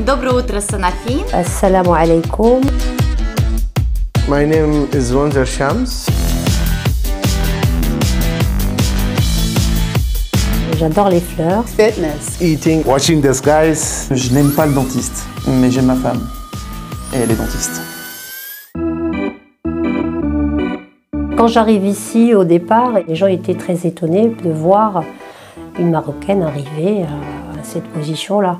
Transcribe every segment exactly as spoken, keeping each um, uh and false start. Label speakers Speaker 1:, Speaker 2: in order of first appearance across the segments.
Speaker 1: Доброе утро, Санафин.
Speaker 2: Assalamu alaikum.
Speaker 3: My name is Wanzer Shams.
Speaker 2: J'adore les fleurs.
Speaker 4: Fitness.
Speaker 3: Eating, watching the skies.
Speaker 5: Je n'aime pas le dentiste, mais j'aime ma femme. Et elle est dentiste.
Speaker 2: Quand j'arrive ici, au départ, les gens étaient très étonnés de voir une Marocaine arriver à cette position-là.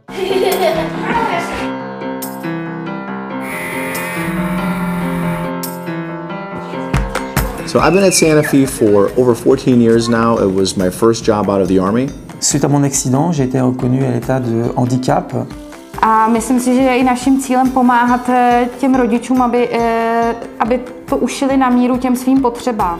Speaker 6: So I've been at Sanofi for over fourteen years now. It was my first job out of the Army.
Speaker 5: Suite à mon accident, j'ai été reconnu à l'état de handicap.
Speaker 7: A myslím si, že je i naším cílem pomáhat těm rodičům, aby, aby to ušili na míru těm svým potřebám.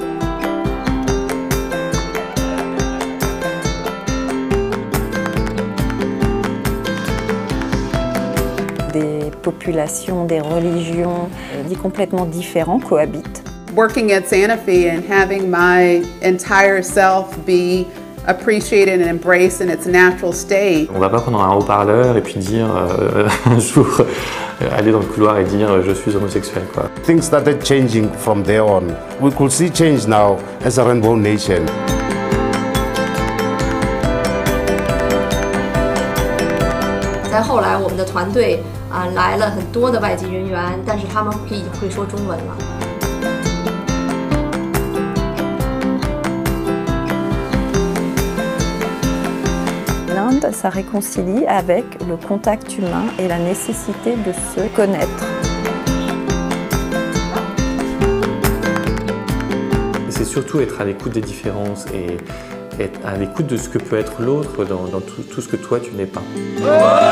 Speaker 8: Des populations, des religions, dits complètement différents cohabitent.
Speaker 4: Working at Sanofi and having my entire self be appreciated and embraced in its natural state.
Speaker 9: On va pas prendre un haut-parleur et puis dire euh, un jour euh, aller dans le couloir et dire euh, je suis homosexuel quoi.
Speaker 3: Things started changing from there on. We could see change now as a rainbow nation.
Speaker 10: 在后来，我们的团队啊、呃、来了很多的外籍人员，但是他们已经会说中文了。
Speaker 8: L'Inde, ça réconcilie avec le contact humain et la nécessité de se connaître.
Speaker 9: C'est surtout être à l'écoute des différences et être à l'écoute de ce que peut être l'autre dans, dans tout, tout ce que toi tu n'es pas.